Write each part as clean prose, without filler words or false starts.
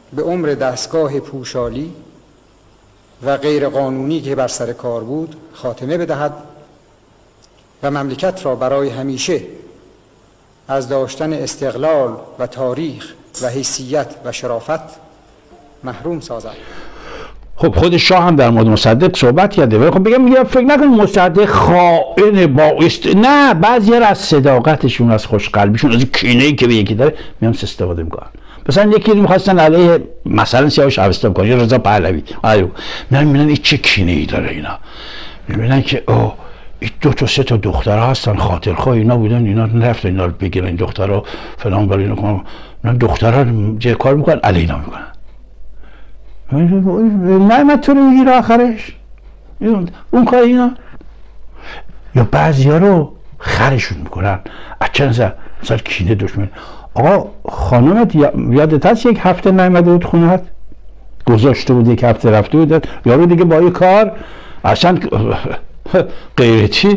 به عمر دستگاه پوشالی و غیر قانونی که بر سر کار بود خاتمه بدهد و مملکت را برای همیشه از داشتن استقلال و تاریخ و حیثیت و شرافت محروم سازد. خب خود شاه هم در مورد مصدق صحبت کرده، ولی خب بگم فکر نکن مصدق خائن نه، بعضی‌ها از صداقتشون، از خوشقلبیشون، از کینه‌ای که به یکی داره میام استفاده میکنن. مثلا یکی می‌خواستن علیه مثلا سیاوش اوستا بکنن یا رضا پهلوی، میبینن این چه کینه‌ای داره، اینا میبینن که این 2 تا 3 تا دخترها هستن خاطرخواه اینا بودن، اینا نرفتن اینا رو بگیرن، این دخترها فلان برای اینا کنن، اینا دخترها چه کار میکنن؟ علیه اینا میکنن. نه تو رو میگیره آخرش اون کار اینا. یا بعضی ها رو خرشون میکنن از چند مثلا کینه دشمن. آقا خانمت یادت هست 1 هفته نیامده بود خونه‌ات؟ گذاشته بود 1 هفته رفته بود یارو دیگه با یه کار اصلا غیرتی.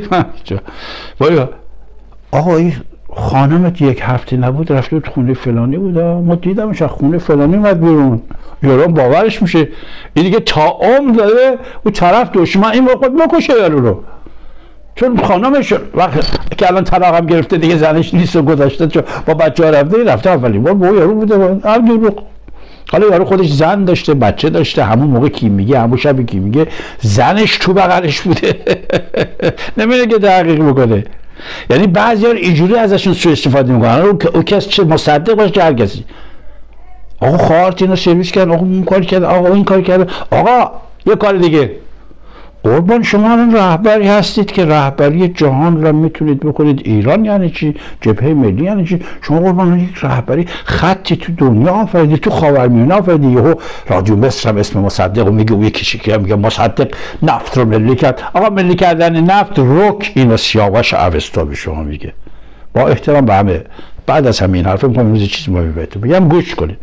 آقا این خانمت 1 هفته نبود رفته بود خونه فلانی بود، ما دیدمش از خونه فلانی اومد بیرون. یارو باورش میشه این دیگه تا عمر داره اون طرف دشمن این وقت بکشه یارو رو، چون خانمش وقت که الان طلاق هم گرفته دیگه زنش نیست و گذاشته، چون با بچه‌ها رفته اولین بار با یارو بوده هم دروغ. حالا یارو خودش زن داشته، بچه داشته، همون موقع کی میگه، همون شب کی میگه زنش تو بغلش بوده. نمیره که تحقیق بکنه. یعنی بعضیا اینجوری ازشون سوء استفاده میکنن. او کس چه مصدق باشه چه هر کسی، آقا خواهرت اینو سرویس کرد، آقا اون کار کرد، آقا این کار کرد، آقا یه کار دیگه. قربان شما الان رهبری هستید که رهبری جهان را میتونید بکنید. ایران یعنی چی؟ جبهه ملی یعنی چی؟ شما قربان یک رهبری خطی تو دنیا آفریدی، تو خاورمیانه آفریدی. یهو رادیو مصر هم اسم مصدق رو میگه، یکی شیکی میگه مصدق نفت رو ملی کرد. آقا ملی کردن نفت رک اینو سیاوش اوستا به شما میگه. با احترام به همه، بعد از همین حرف میگم یه چیزی مهمه بهتون بگم گوش کنید.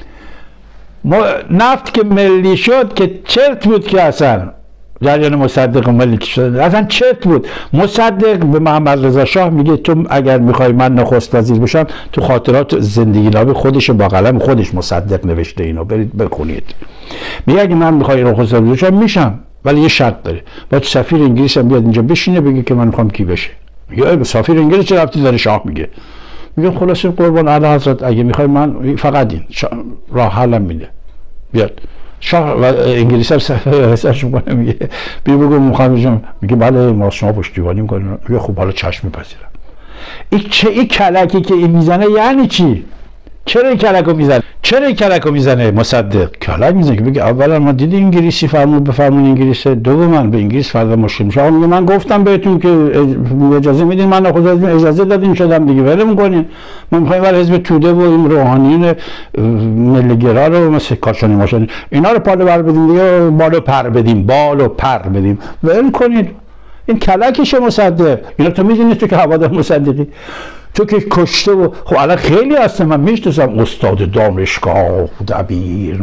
نفت که ملی شد که چرت بود که اصلا جریان مصدق ملی شده، اصلا چرت بود. مصدق به محمد رضا شاه میگه تو اگر میخوای من نخست وزیر بشم، تو خاطرات زندگی نامه خودش با قلم خودش مصدق نوشته، اینو برید بخونید. میگه اگه من میخوای نخست وزیر بشم میشم، ولی یه شرط داره، باید سفیر انگلیس هم بیاد اینجا بشینه بگه که من میخوام کی بشه. میگه سفیر انگلیس چه ربطی داره؟ شاه میگه. میگه خلاصه قربان اعلی حضرت اگه میخوای من فقط این راه حلم میده، بیاد. شاه و انگلیس هم سرش میکنه، میگه بیا بگو مخالفم، میگه بله ما شما پشتیبانی میکنیم. میگه خب حالا چشم میپذیرم. این کلکی که این میزنه یعنی چی؟ چرا این کلکو میزنه؟ چرا این کلکو میزنه مصدق؟ کلک میزنه که بگه اولا ما دیدی انگلیسی فرمود بفرمون انگلیسه، دوما به انگلیس فردا مشکل میشه. میگه من گفتم بهتون که اجازه میدین، من خودم اجازه دادین شدم دیگه ولمون کنین. ما میخوایم ولی حزب توده و این روحانیون ملی‌گرا رو مثل کاشانی ماشانی اینا رو پالو بر بدیم دیگه، بالو پر بدیم ول کنید. این کلکشه مصدق. اینا تو میدونی تو که هوادار مصدقی، تو که کشته و خب الان خیلی هستم من میشناسم، استاد دانشگاه، دبیر،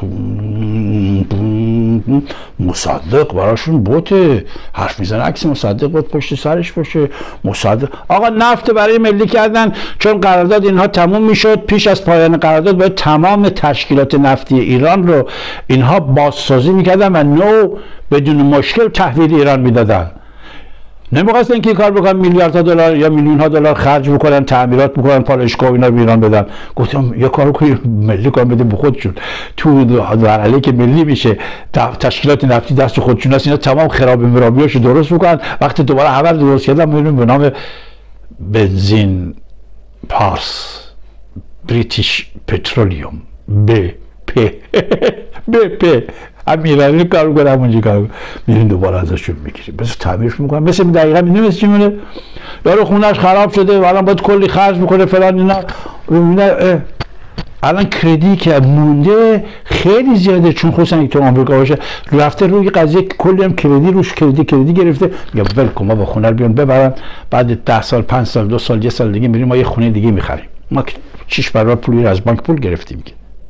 مصدق براشون بوته، حرف میزنه عکس مصدق بود پشت سرش باشه. مصدق آقا نفت برای ملی کردن، چون قرارداد اینها تموم میشد، پیش از پایان قرارداد باید تمام تشکیلات نفتی ایران رو اینها بازسازی میکردن و نو بدون مشکل تحویل ایران میدادن. نمی‌خواستن که کار بکنن میلیاردها دلار یا میلیون‌ها دلار خرج بکنن، تعمیرات بکنن، پالایشگاه اینا رو ایران بدن. گفتم یه کارو که ملی کار بده به خودشون، تو مرحله که ملی میشه تشکیلات نفتی دست خودشون هست، اینا تمام خراب مرابیاشو درست بکنن. وقتی دوباره خبر درست کردن می‌بینیم به نام بنزین پارس بریتیش پترولیوم BP امیرانی کار میکنه، همونجا کار میرین دوباره ازشون میگیریم، بس تعمیرش میکنن. مثل دقیقا میدونی مثل چی میونه؟ یارو خونهش خراب شده و الان باید کلی خرج میکنه فلان اینا. الان کردی که مونده خیلی زیاده، چون خصوصا اگه تو آمریکا باشه رفته روی قضیه کلی هم کردی روش کردی گرفته. میگه ول کن ما با خونه رو بیان ببرن، بعد 10 سال 5 سال 2 سال 1 سال دیگه میریم ما یه خونه دیگه میخریم. ما 6 برابر پولی از بانک پول گرفتیم.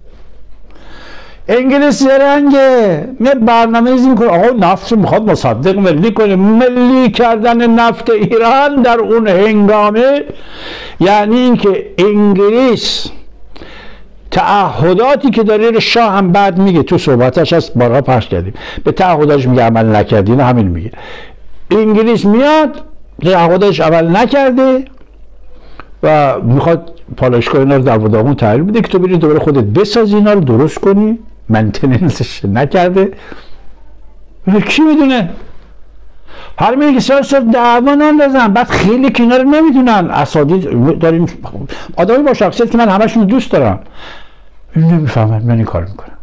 انگلیس زرنگه، می برنامه ریزی میکنه. آقا نفت میخواد مصدق ملی کنه. ملی کردن نفت ایران در اون هنگامه یعنی اینکه انگلیس تعهداتی که داره شاه هم بعد میگه، تو صحبتش هست بارها پخش کردیم، به تعهداش میگه عمل نکردین، همین میگه. انگلیس میاد تعهداش عمل نکرده و میخواد پالایشگاه اینا رو در داغون تحویل بده که تو بری دوباره خودت بسازی، اینا رو درست کنی، منتیننسش نکرده. کی میدونه؟ هر میگه سال دعوا نندازن، بعد خیلی که اینا رو نمیدونن. اساتید داریم، آدمی با شخصیت که من همشون دوست دارم، نمیفهمن من این کار میکنم.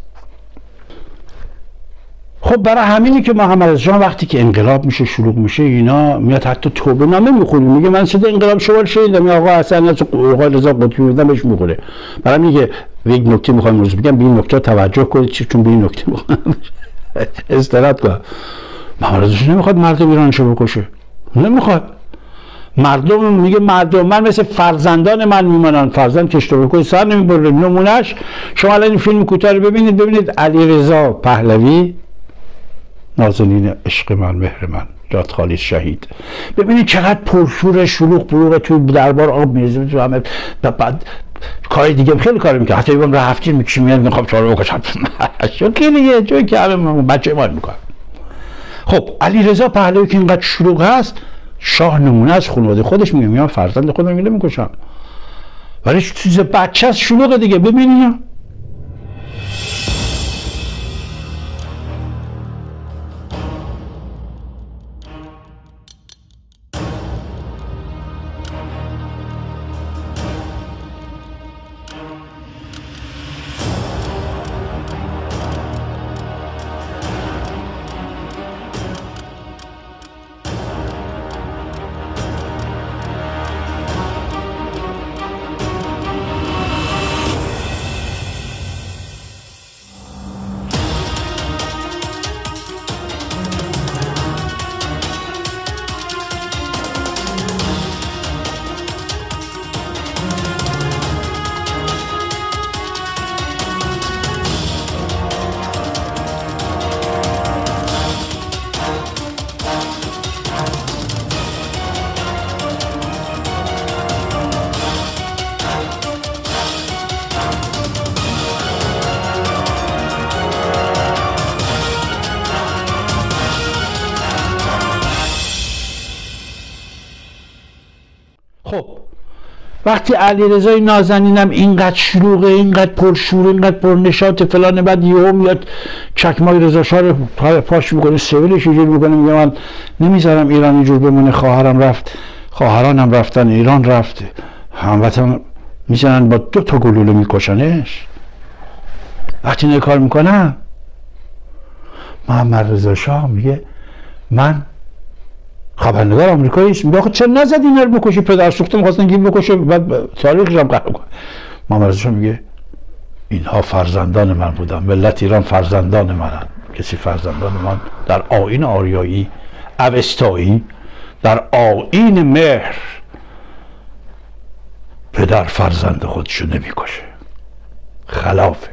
خب برای همینی که محمد رضا شاه وقتی که انقلاب میشه، شلوغ میشه، اینا میاد حتی توبه نامه میخونه، میگه من شده انقلاب شوال شدیدم، یا آقا حسن آقا رضا قطبی بودم بهش میخوره. برای میگه یک نکته میخوام امروز بگم، به این نکته توجه کنید چون به این نکته میخوام استراحت کنم. محمد رضا شاه نمیخواد مردم ایرانشو بکشه، نمیخواد. مردم میگه مردم من مثل فرزندان من میمانن، فرزند که اشتباه کنه سر نمیبره. نمونهش شما الان این فیلم کوتاه رو ببینید علیرضا پهلوی، نازنین عشق من، مهر من، جات خالی شهید، ببینید چقدر پرشور شلوغ بلوغ توی دربار آب میریزه تو همه. بعد کار دیگه خیلی کار میکنه، حتی ایوان رفتین میکشیم میاد میخوام چهار بکشم شوکی دیگه، جوی که همه بچه ما میکنن. خب علیرضا پهلوی که اینقدر شلوغ هست، شاه نمونه از خانواده خودش میگه، میگم فرزند خودم میگه نمیکشم، ولی چیز بچه از شلوغ دیگه. ببینید خب وقتی علیرضا نازنینم اینقدر شلوغه، اینقدر پرشور، اینقدر پرنشاط فلان، بعد یهو میاد چکمای رضا شاه رو پاش میکنه، سویلش اینجوری میکنه، میگه من نمیذارم ایران اینجور بمونه، خواهرم رفت، خواهرانم رفتن، ایران رفت، هموطن میزنن با 2 تا گلوله میکشنش. وقتی اینو کار میکنن، محمد رضا شاه میگه من خبرنگار آمریکایی است، میگه آخه چرا نزد اینا رو بکشی، پدر سوخته می‌خواستن گیم بکشه، بعد تاریخش هم قرار کنه. محمد رضا شاه میگه اینها فرزندان من بودن، ملت ایران فرزندان منن. کسی فرزندان من در آیین آریایی اوستایی، در آیین مهر، پدر فرزند خودشو نمیکشه، خلافه.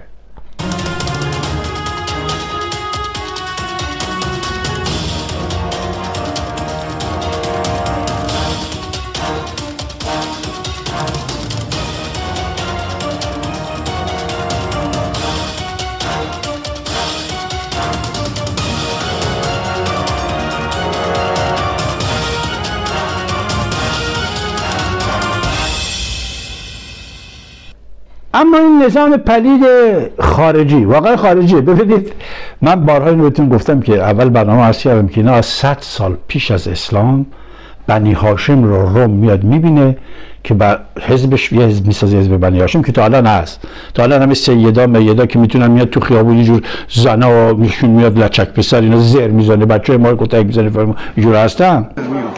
اما این نظام پلید خارجی، واقعا خارجیه. ببینید من بارها اینو بهتون گفتم که اول برنامه عرض کردم که اینا از 100 سال پیش از اسلام بنی هاشم رو روم میاد میبینه که بر حزبش یه حزب میسازه، حزب بنی هاشم که تا الان هست. تا الان همه سیدا میدا که میتونن میاد تو خیابون اینجور زنا و میشون میاد لچک پسر اینا زر میزنه، بچه‌های ما رو کتک میزنه، اینجور هستن.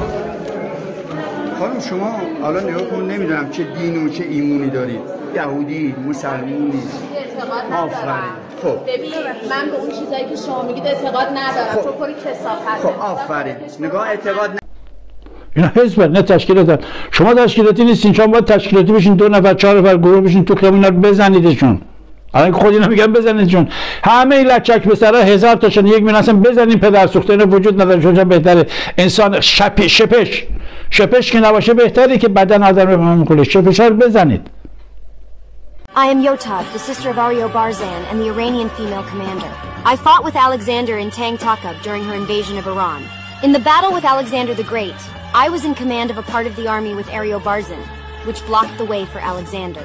خانم شما الان نگاه کن، نمیدونم چه دین و چه ایمونی دارید، یهودی، مسلمونی. آفرین. خب ببین من به اون چیزایی که شما میگید اعتقاد ندارم، خب. تو کلی کثافت. خب آفرین. نگاه اعتقاد اینا حزب نه تشکیلاتن. شما تشکیلاتی نیستین، شما باید تشکیلاتی بشین، 2 نفر 4 نفر گروه بشین تو خیابون اینا رو بزنیدشون. الان خود اینا میگن بزنیدشون، همه لچک به سرا 1000 تاشون، یک میلیون اصلا بزنین، پدر سوخته اینا وجود نداره. چون بهتره انسان شپش که نباشه بهتره که بدن آدم رو کله شپش رو بزنید. I am Yotad, the sister of Aryo Barzan and the Iranian female commander. I fought with Alexander in Tang Takab during her invasion of Iran. In the battle with Alexander the Great, I was in command of a part of the army with Aryo Barzan, which blocked the way for Alexander.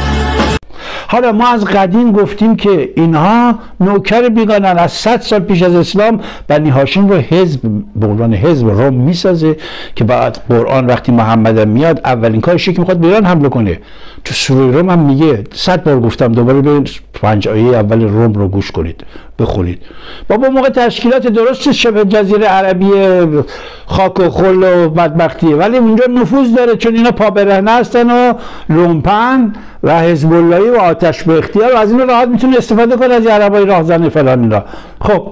حالا ما از قدیم گفتیم که اینها نوکر بیگانن. از 100 سال پیش از اسلام بنی هاشم رو حزب به عنوان حزب روم میسازه که بعد قرآن وقتی محمد میاد اولین کارشه که میخواد به ایران حمله کنه. تو سوره روم هم میگه، 100 بار گفتم دوباره به 5 آیه اول روم رو گوش کنید بخونید. بابا موقع تشکیلات درست شبه جزیره عربی خاک و خل و بدبختیه، ولی اونجا نفوذ داره چون اینا پا برهنه هستن و لومپن و حزب اللهی و آتش به اختیار و از این راحت میتونه استفاده کنه از عربای راهزن فلان اینا. خب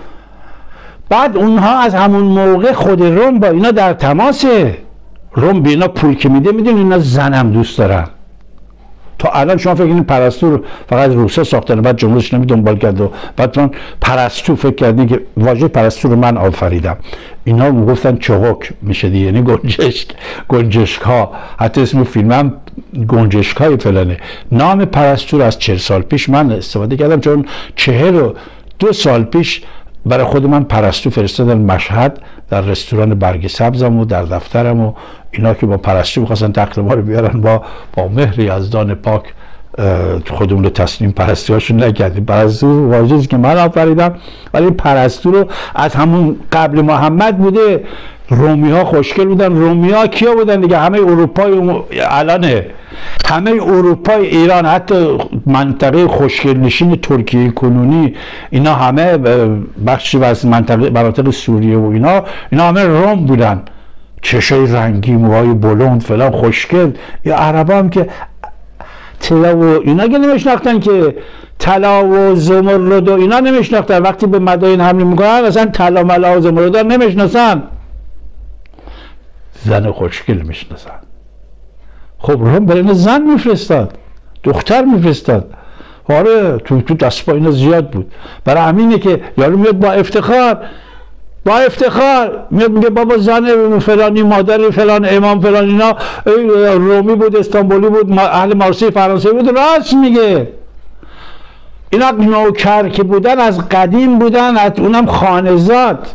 بعد اونها از همون موقع خود روم با اینا در تماسه. روم به اینا پول که میده، میدونی اینا زنم دوست دارن. تا الان شما فکر کنید پرستو رو فقط روسا ساختن، بعد جمهوری اسلامی دنبال کرد و بعد من پرستو فکر کردین که واژه پرستو رو من آفریدم. اینا میگفتن چغک میشه دیگه، یعنی گنجشک ها. حتی اسم فیلمم گنجشک های فلانه. نام پرستو رو از 40 سال پیش من استفاده کردم چون 42 سال پیش برای خود من پرستو فرستادن مشهد در رستوران برگ سبزم و در دفترم و اینا که با پرستو می‌خواستن تقل ما رو بیارن با مهر یزدان پاک خودمون رو تسلیم پرستوهاشون نکردیم. پرستو واژه‌ای که من آفریدم، ولی پرستو رو از همون قبل محمد بوده. رومی ها خوشگل بودن. رومی ها کیا بودن دیگه؟ همه اروپای الانه، همه اروپای ایران، حتی منطقه خوشگل نشین ترکیه کنونی، اینا همه بخشی از مناطق سوریه و اینا همه روم بودن. چشای رنگی، موهای بلند فلان خوشگل. یا عربا هم که طلا و اینا که نمیشناختن، که طلا و زمرد و اینا نمیشناختن. وقتی به مدائن حمله میکنن اصلا طلا ملا و زمرد نمیشناسن، زن خوشگل میشناسن. خب روم برای زن میفرستاد، دختر میفرستاد. آره تو دست پا اینا زیاد بود. برای همینه که یارو میاد با افتخار میاد میگه بابا زن فلانی مادر فلان امام فلان اینا رومی بود، استانبولی بود، اهل مارسی فرانسه بود. راست میگه. اینا نوکر که بودن از قدیم بودن، اونم خانزاد.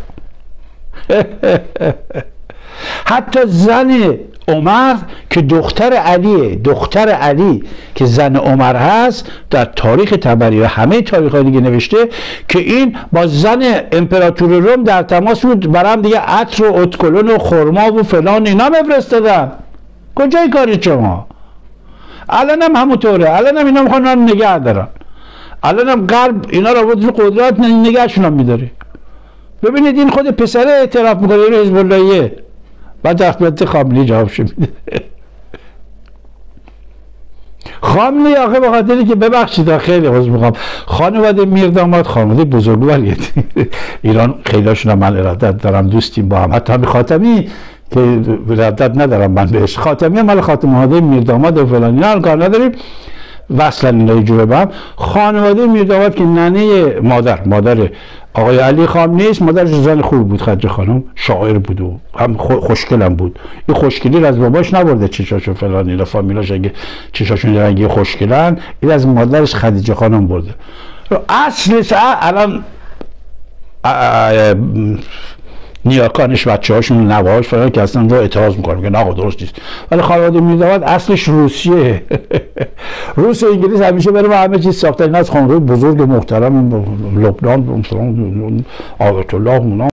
حتی زن عمر که دختر علی که زن عمر هست، در تاریخ طبری و همه تاریخ‌های دیگه نوشته که این با زن امپراتور روم در تماس بود، برام دیگه عطر و اتکلون و خرما و فلان اینا بفرستادن. کجای کاری شما؟ الانم همونطوره. الانم اینا میخوان نگه دارن. الانم غرب اینا رو بود قدرت نگهشون هم میداره. ببینید این خود پسره اعتراف میکنه این حزب اللهیه. بعد احمد خامنه‌ای جوابش میده. خامنه‌ای آخه به خاطری که ببخشید خیلی عذر میخوام، خانواده میرداماد خانواده بزرگواریه ایران. خیلیاشون من ارادت دارم، دوستیم با هم. حتی همین خاتمی که ارادت ندارم من بهش، خاتمی هم مال خاتم‌زاده میرداماد و فلان اینا کار نداریم، وصلا اینا جوره با هم. خانواده میرداماد که ننه مادر آقای علی خامنه‌ای است، مادرش زن خوب بود، خدیجه خانم، شاعر بود و هم خوشگلم بود. این خوشگلی رو از باباش نبرده، چشاشو فلان اینا، فامیلاش اگه چشاشون رنگی خوشگلن، این از مادرش خدیجه خانم برده. اصلش الان نیاکانش، بچه هاشون، نواهاش فلان که اصلا رو اعتراض میکنن، میگن آقا درست نیست. ولی خانواده میرداماد اصلش روسیه. روس و انگلیس همیشه برای همه چیز ساختن. این از خانواده بزرگ محترم لبنان، آیت الله